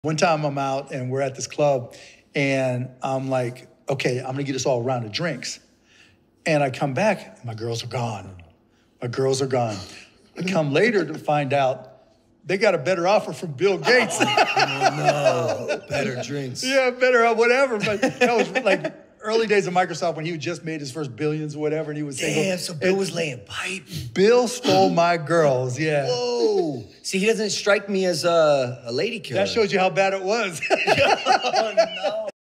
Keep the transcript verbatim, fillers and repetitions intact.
One time I'm out and we're at this club and I'm like, okay, I'm gonna get us all a round of drinks. And I come back, and my girls are gone. My girls are gone. I come later to find out they got a better offer from Bill Gates. Oh, no, better drinks. Yeah, better, whatever. But that was like early days of Microsoft when he just made his first billions or whatever, and he was single. Damn, so Bill was laying pipe. Bill stole my girls, yeah. Whoa. See, he doesn't strike me as a, a lady killer. That shows you how bad it was. Oh, no.